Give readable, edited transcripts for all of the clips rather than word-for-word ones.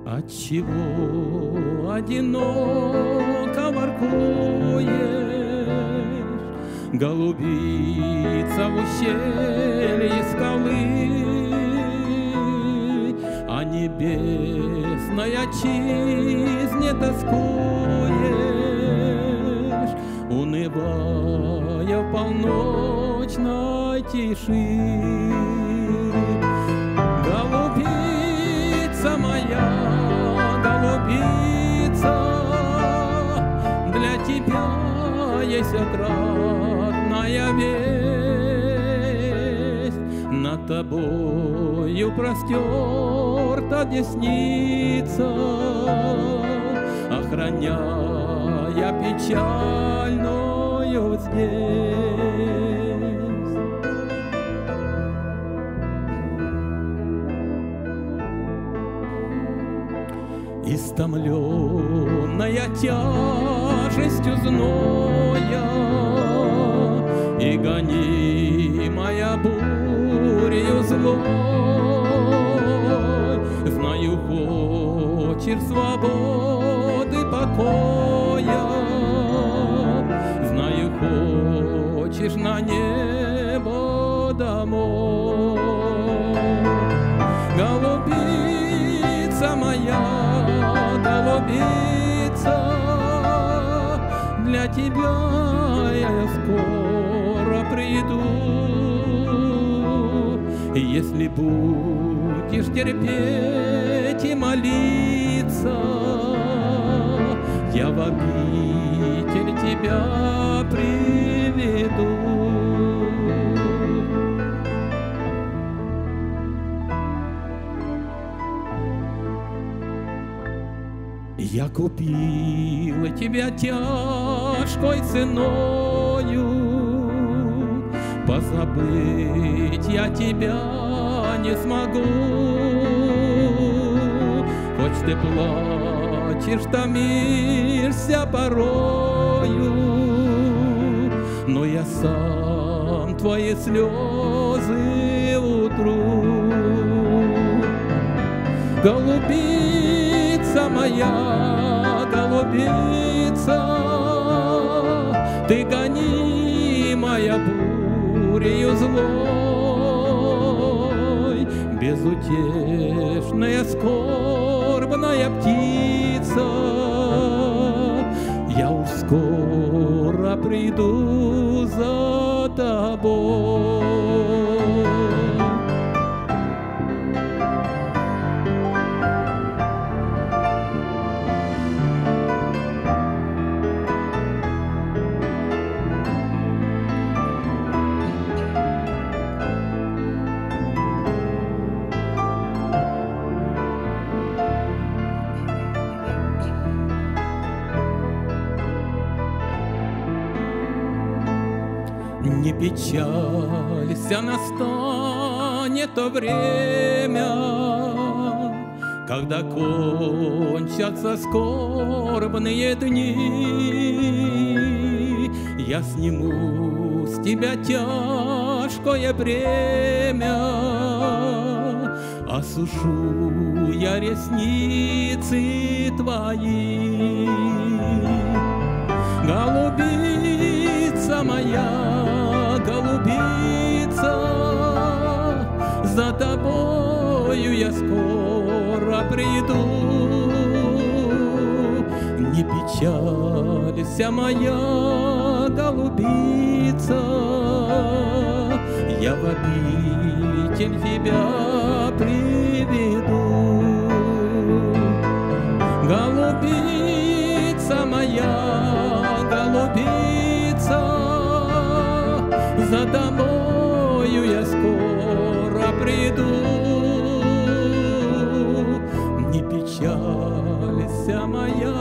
Отчего одиноко воркуешь, голубица в ущелье скалы, а небесной отчизне тоскуешь, унывая в полночной тиши. Голубица моя, голубица, для тебя есть отрадная весть. Над тобою простерта десница, охраняя печальную здесь. Истомленная тяжестью зноя и гонимая бурею злой, знаю, хочешь свободы, покоя, знаю, хочешь на небо домой. Голубица моя, голубица, для тебя я скоро приду. Если будешь терпеть и молиться, я в обитель тебя приведу. Я купила тебя тяжкой ценою, позабыть я тебя не смогу. Хоть ты плачешь, томишься порою, но я сам твои слезы утру. Голубица моя, голубица, ты гонимая бурею злой, безутешная скорбная птица, я уж скоро приду за тобой. Не печалься, настанет то время, когда кончатся скорбные дни. Я сниму с тебя тяжкое бремя, осушу я ресницы твои. Голубица моя, голубица, за тобою я скоро приду. Не печалься, моя голубица, я в обитель тебя приведу. Голубица моя, голубица, за тобою я скоро приду. Не печалься, моя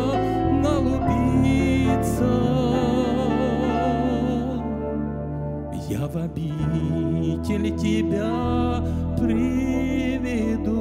голубица, я в обитель тебя приведу.